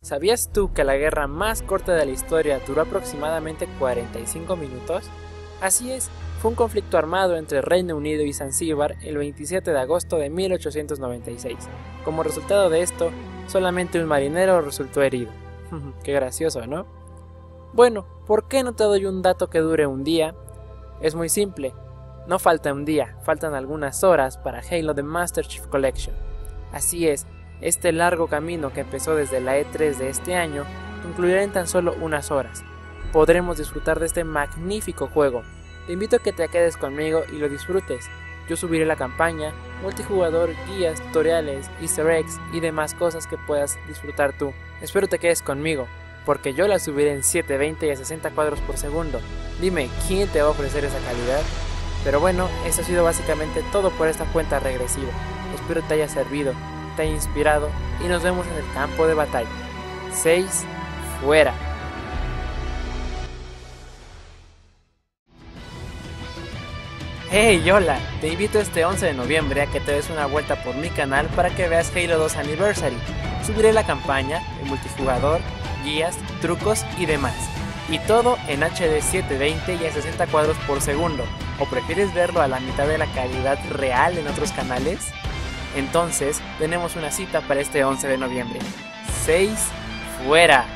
¿Sabías tú que la guerra más corta de la historia duró aproximadamente 45 minutos? Así es, fue un conflicto armado entre Reino Unido y Zanzíbar el 27 de agosto de 1896. Como resultado de esto, solamente un marinero resultó herido. Qué gracioso, ¿no? Bueno, ¿por qué no te doy un dato que dure un día? Es muy simple, no falta un día, faltan algunas horas para Halo The Master Chief Collection. Así es, este largo camino que empezó desde la E3 de este año concluirá en tan solo unas horas. Podremos disfrutar de este magnífico juego. Te invito a que te quedes conmigo y lo disfrutes. Yo subiré la campaña, multijugador, guías, tutoriales, easter eggs y demás cosas que puedas disfrutar tú. Espero te quedes conmigo, porque yo la subiré en 720 y a 60 cuadros por segundo. Dime, ¿quién te va a ofrecer esa calidad? Pero bueno, eso ha sido básicamente todo por esta cuenta regresiva. Espero te haya servido, te haya inspirado y nos vemos en el campo de batalla. 6 fuera. Hey, hola, te invito este 11 de noviembre a que te des una vuelta por mi canal para que veas Halo 2 Anniversary. Subiré la campaña, el multijugador, guías, trucos y demás. Y todo en HD 720 y a 60 cuadros por segundo. ¿O prefieres verlo a la mitad de la calidad real en otros canales? Entonces, tenemos una cita para este 11 de noviembre. 6 fuera.